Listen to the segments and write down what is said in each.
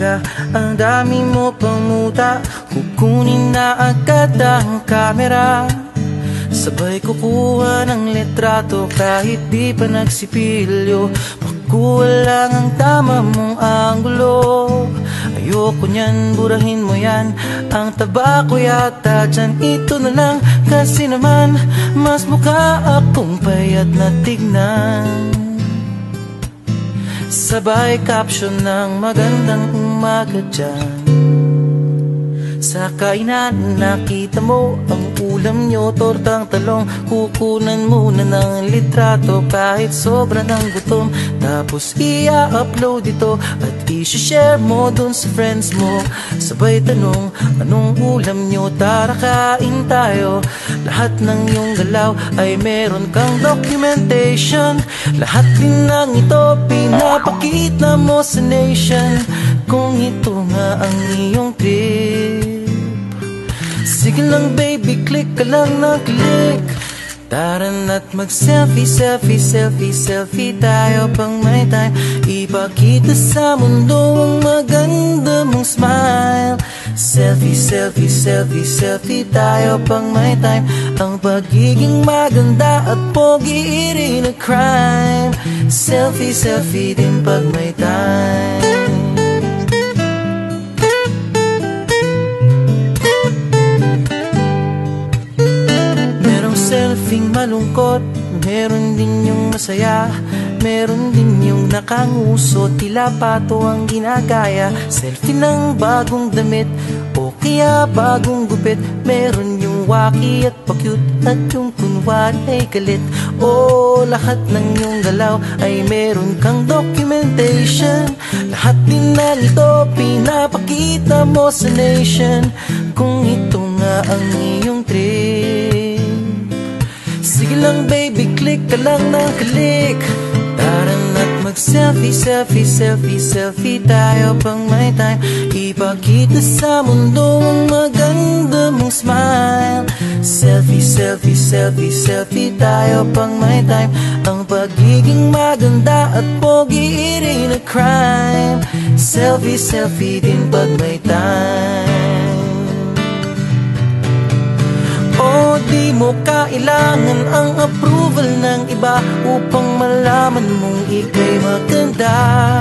ka, ang dami mo pang muta. Kukunin na agad ang kamera, sabay kukuha ng litrato kahit di pa nagsipilyo. Makuha lang ang tama mong anggulo. Ayoko niyan, burahin mo yan. Ang taba ko yata dyan, ito na lang. Kasi naman, mas mukha akong payat na tignan. Sabay caption ng magandang umaga dyan. Sa kainan nakita mo ang ulam nyo, tortang talong. Kukunan muna ng litrato kahit sobra ng gutom. Tapos i-upload ito at i-share mo dun sa friends mo. Sabay tanong, anong ulam nyo? Tara kain tayo. Lahat ng iyong galaw ay meron kang documentation. Lahat din ng ito pinapakita mo sa nation. Kung ito nga ang iyong trip, sige lang baby, click ka lang na click. Tara na't mag-selfie, selfie, selfie, selfie tayo pang may time. Ipakita sa mundo ang maganda mong smile. Selfie, selfie, selfie, selfie tayo pang may time. Ang pagiging maganda at pogi rin na crime. Selfie, selfie din pag may time. Selfing malungkot, meron din yung masaya. Meron din yung nakanguso, tila pato ang ginagaya. Selfie ng bagong damit o kaya bagong gupit. Meron yung waki at pa-cute at yung kunwari ay galit. O lahat ng yung galaw ay meron kang documentation. Lahat din na ito pinapakita mo sa nation. Kung ito nga ang iyong trip, sige lang baby, click ka lang ng click. Tara na't mag-selfie, selfie, selfie, selfie tayo pang may time. Ipakita sa mundo ang maganda mong smile. Selfie, selfie, selfie, selfie tayo pang may time. Ang pagiging maganda at pogi rin na crime. Selfie, selfie din pag may time. O di mo kailangan ang approval ng iba upang malaman mong ika'y maganda.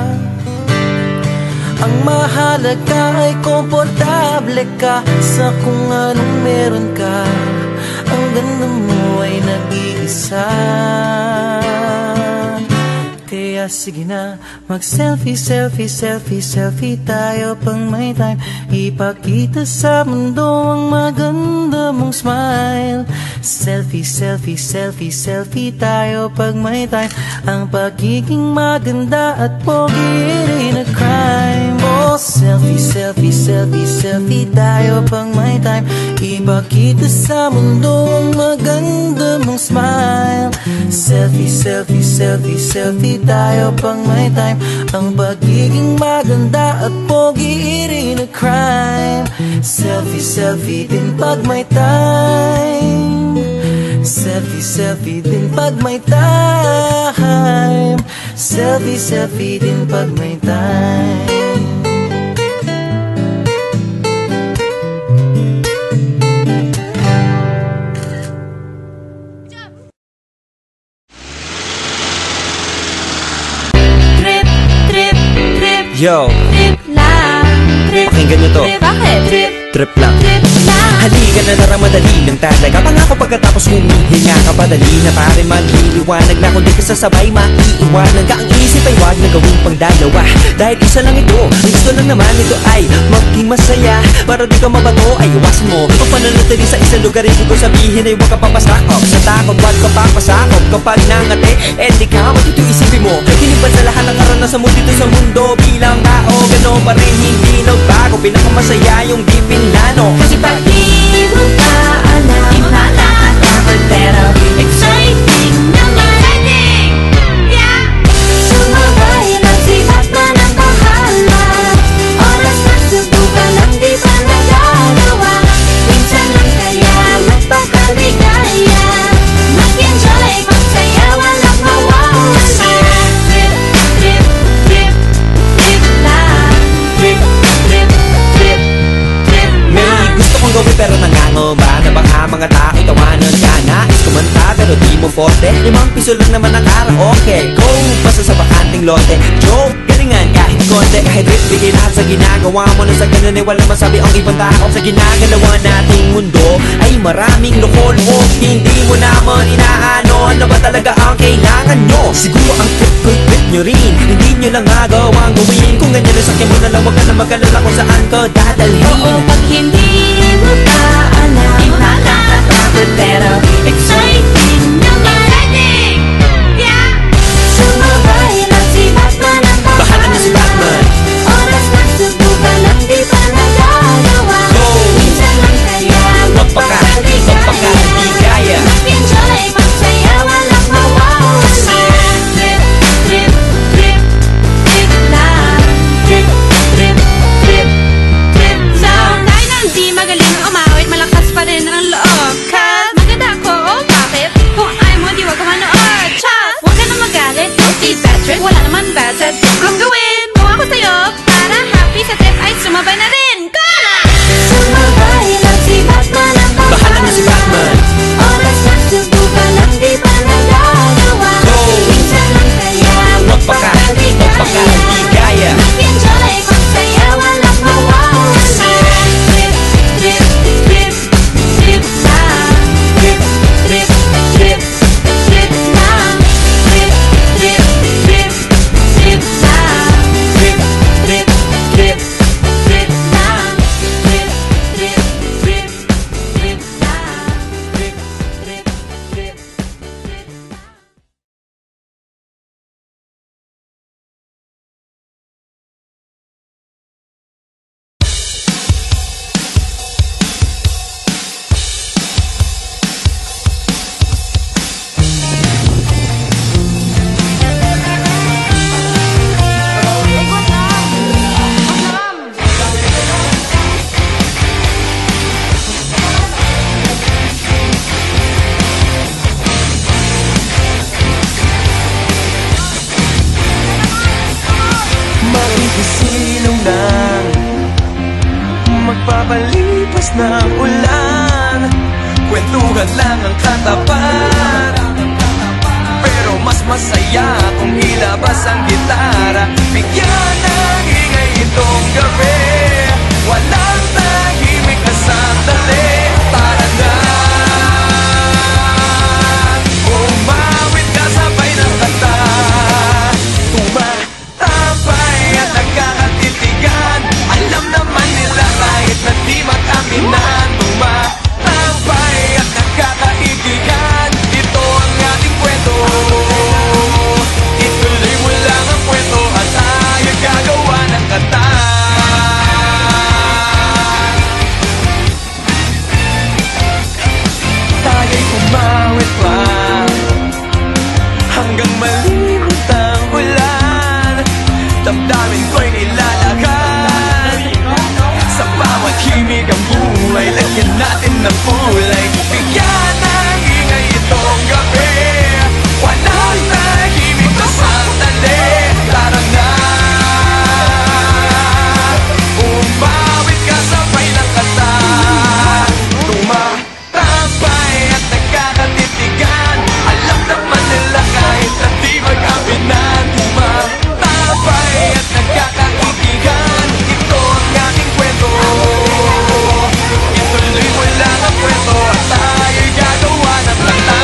Ang mahalaga ay komportable ka sa kung anong meron ka. Ang ganda mo ay nag-iisa. Kaya sige na, mag-selfie, selfie, selfie, selfie tayo pang may time. Ipakita sa mundo ang maganda mong smile. Selfie, selfie, selfie, selfie tayo pag may time. Ang pagiging maganda at pogi rin na crime. Oh, selfie, selfie, selfie, selfie tayo pang may time. Ipakita sa mundo ang maganda mong smile. Selfie, selfie, selfie, selfie tayo pang may time. Ang pagiging maganda at pogi rin na crime. Selfie, selfie din pag may time. Selfie, selfie din pag may time. Selfie, selfie din pag may time. Yo, trip lang, trip, pakinggan nyo to. Bakit? Trip lang. Halika na naramadali lang talaga. Pangako pagkatapos humihinga ka pa. Dali na pare manliliwanag na kung di ka sasabay maiiwanan ka. Ang isip ay wag na gawing pangdalawa, dahil isa lang ito. Ang gusto lang naman ito ay maging masaya. Para di ka mabato ay iwasan mo ang pananatili sa isang lugar. Hindi ko sabihin ay huwag ka papasakop sa takot, wag ka papasakop. Kapag nangate, di ka matito isipin mo. Hinipan sa lahat ng karanasan mo dito sa mundo. Bilang tao, gano'n pa rin hindi nagbago. Pinakamasaya yung di pinlano. Kasi pag di mo ka alam, imalat dapat pero exciting naman. Yeah! Sumabay lang si Batman ang bahala. Oras na subukan lang di pa nagagawa. Minsan lang kaya magpakaligaya. Mag-enjoy, magsaya, walang mawawala. Trip, trip, trip, trip lang. Trip, ka, nais kumanta pero di mo forte. 5 piso lang naman ang karaoke. Go, basta sa bakanting lote. Joke, galingan kahit konti. Kahit rip, bigay lahat sa ginagawa mo. Na sa ganun ay walang masabi ang ibang tao. Sa ginagalawa nating mundo ay maraming loko-loko. Hindi mo naman inaano, ano ba talaga ang kailangan nyo? Siguro ang trip nyo rin, hindi nyo lang magawang gawin. Kung ganyan na sakyan mo na lang, wag ka na mag-alala kung saan ka dadalhin. Oo, pag hindi mo pa alam, di nakakatakot pero exciting naman. Yeah! Sumabay lang si Batman ang tapat. Bahala na si Batman. Oras na subukan ang di pa nagagawa. Go! Minsan lang kaya Magpaka, di kaya. Mag-enjoy, magsaya, walang mawawala. Trip, trip, trip, trip lang. Trip, trip, trip, trip lang. Dahil na hindi magaling umawit, malakas pa rin ang loob. Cause maganda ko, oh bakit? Kung ayaw mo, di wag ka manood. Chas, wag ka na magalit, don't be bad trip. Wala naman bad sa trip kong gawin. Kung ako sa'yo, para happy sa trip ay sumabay na rin. Go na! Sumabay lang si Batman ang tapat. Bahala na si Batman. Oras na subukan ang di pa nagagawa. Go! Minsan lang kaya Magpaka, di kaya. Mag-enjoy, magsaya, walang mawawala. Trip, trip, trip, trip lang. Trip, trip, trip, trip lang. Trip, trip, trip, trip lang. Trip, trip, trip, trip lang. Trip, trip, trip, trip lang. Trip, trip, trip, trip lang. Makikisilong lang, magpapalipas ng ulan. Kwentuhan lang ang katapat, pero mas masaya kung ilabas ang gitara. Bigyan ng ingay itong gabi, walang tahimik na sandali. Tara na, umawit ka sabay ng kanta. Tumatambay at nagkakatitigan, alam naman nila kahit na di mag-aminan. Tumatambay at nagkakaibigan, ito ang ating kwento. Ituloy mo lang ang kwento at tayo gagawa ng kanta. Tayo'y umawit pa hanggang malimot ang ulan. Damdamin ko'y nilalakad, sa bawat himig ang buhay. Lagyan natin ng kulay, bigyan ng ingay itong gabi. Walang tahimik na sandali. Tara na, umawit ka sabay ng kanta. Tumatambay at nagkakatitigan, alam naman nila kahit na di mag-aminan. Tumatambay at nagkakaibigan, ito ang ating kwento. Ituloy mo lang ang kwento at tayo'y gagawa ng kanta.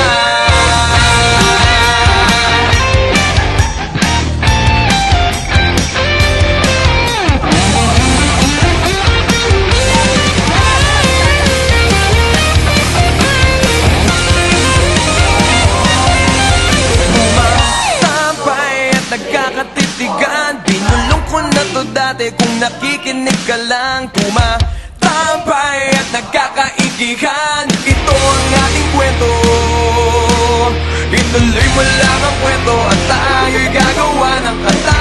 Tumatambay at nagkakatitigan, binulong ko na to dati kung nakikinig ka lang. Tumatambay at nagkakaigihan, ito ang ating kwento. Ituloy mo lang ang kwento at tayo'y gagawa ng kanta.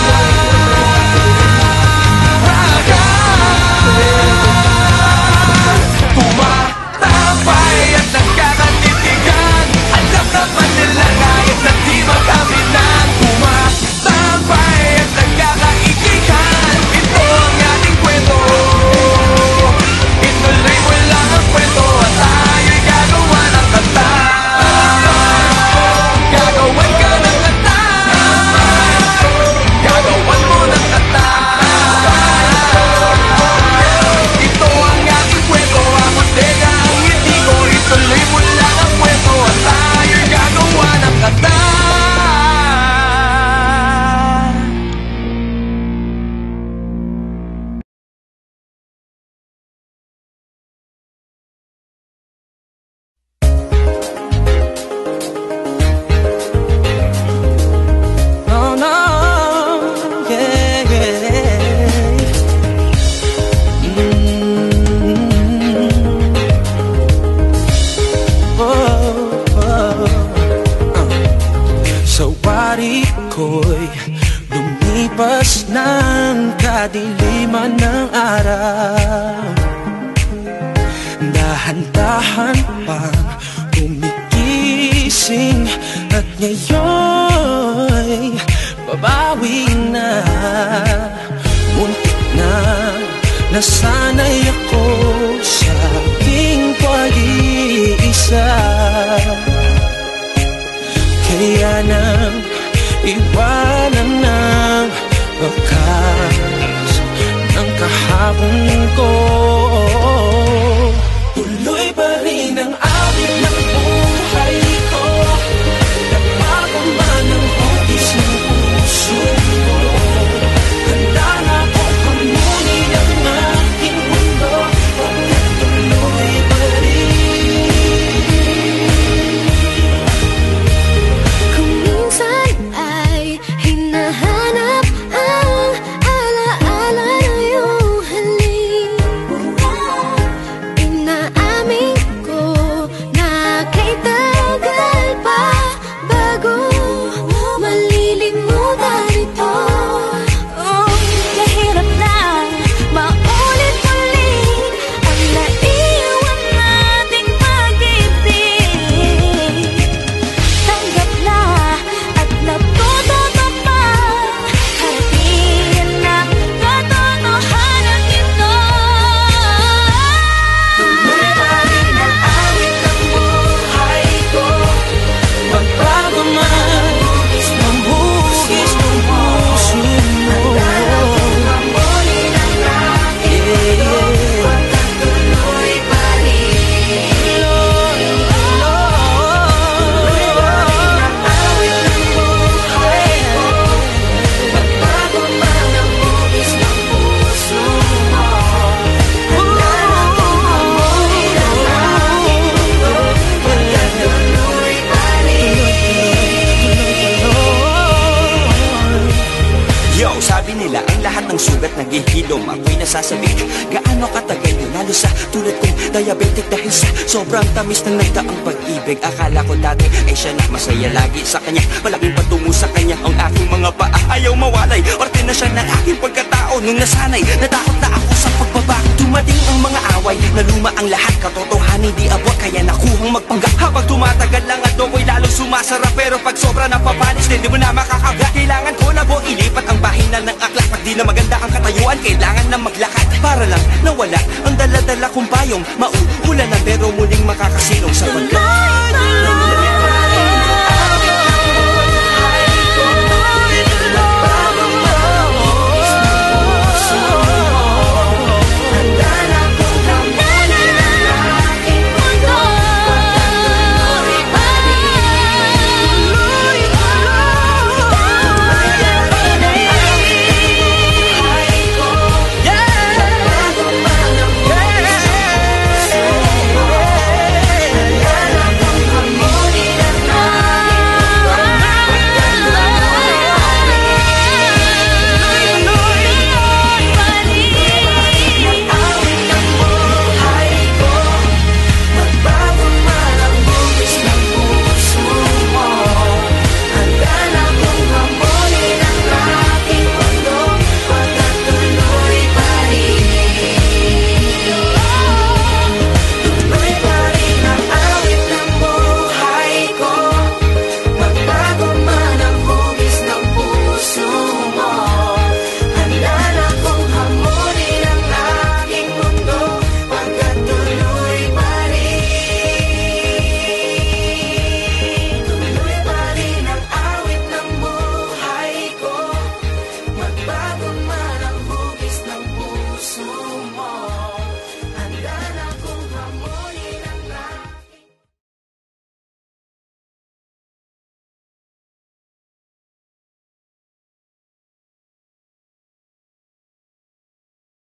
Tumatambay at nagkakatitigan, alam naman nila kahit na di mag-aminan. Tumatambay at nagkakaigihan, ito ang ating kwento. Ituloy mo lang ang kwento at tayo'y gagawa ng ng kadiliman ng araw, dahan-dahan pang gumigising, at ngayon'y babawi na. Muntik na nasanay ako sa aking pag-iisa, kaya nang iwanan ng wakas ng kahapon ko. Tuloy pa rin ang awit ng buhay ko, nagbago man ang hugis ng puso ko. Handa na akong pamunin ang aking mundo, pagkatuloy pa rin. Kung minsan ay hinahanap ang alaala ng iyong halik, inaamin ko na kay tagal pa bago malilimutan ito. Oh, kahirap na maulit-ulit ang naiwan nating pag-ibig. Tanggap na at natututo pa, harapin ang katotohanan ito. Tuloy pa rin ang awit ng buhay ko, magbago man ang hugis ng puso mo. Pamunin ang aking mundo, pagkatuloy pa rin. Tuloy pa rin ang awit ng buhay ko, magbago man ang hugis ng puso mo. Handa na akong pamunin ang aking mundo, pagkatuloy pa rin. Yo, sabi nila ang lahat ng sugat naghihilom. Ako'y nasasabik, gaano katagal yun, lalo sa tulad kong diabetic, dahil sa sobrang tamis ng nagdaang pag-ibig. Akala ko dati ay siya na masaya lagi sa kanya, malaking patungo sa kanya ang aking mga paa. Ayaw mawalay, parte na siya ng aking pagkatao. Nung nasanay, natakot na ako sa pagbabago. Dumating ang mga away, naluma ang lahat, katotohanan di abot, kaya nakuhang magpanggap. Habang tumatagal lang at ako'y lalong sumasarap, pero pag sobra napapanis, hindi mo na makakagat. Kailangan ko na po ilipat ang bahinan ng aklat. Pag di na maganda ang katayuan, kailangan na maglakad, para lang nawala ang dala-dala kong payong. Mauulan na pero muling makakasilong sa